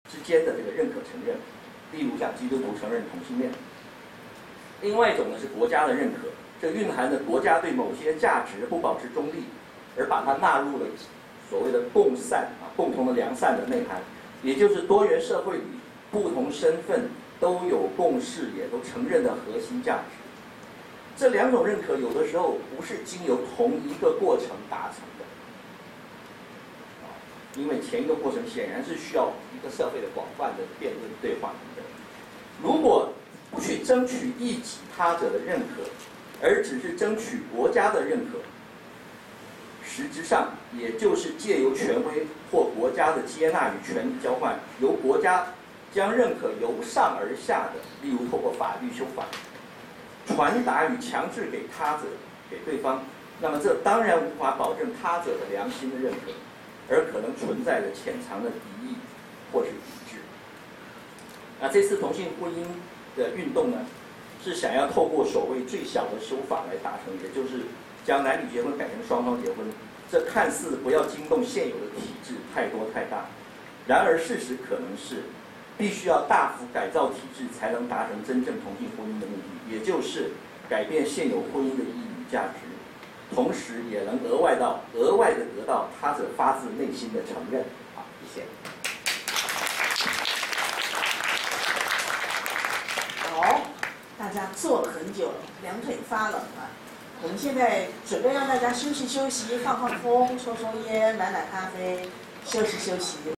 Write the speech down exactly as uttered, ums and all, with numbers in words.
之间的这个认可承认，例如像基督徒承认同性恋。另外一种呢是国家的认可，这蕴含着国家对某些价值不保持中立，而把它纳入了所谓的共善啊，共同的良善的内涵，也就是多元社会里不同身份都有共识，也都承认的核心价值。这两种认可有的时候不是经由同一个过程达成的，因为前一个过程显然是需要一个社会的广泛的辩论对话等等。如果不去争取异己他者的认可，而只是争取国家的认可，实质上也就是借由权威或国家的接纳与权力交换，由国家将认可由上而下的，例如透过法律修法，传达与强制给他者、给对方，那么这当然无法保证他者的良心的认可，而可能存在着潜藏的敌意或是抵制。那这次同性婚姻的运动呢，是想要透过所谓最小的修法来达成，也就是将男女结婚改成双方结婚。这看似不要惊动现有的体制太多太大，然而事实可能是必须要大幅改造体制，才能达成真正同性婚姻的目的，也就是改变现有婚姻的意义与价值，同时也能额外到额外的得到他者发自内心的承认。好，谢谢。 好，大家坐了很久了，两腿发冷了。我们现在准备让大家休息休息，放放风，抽抽烟，买买咖啡，休息休息。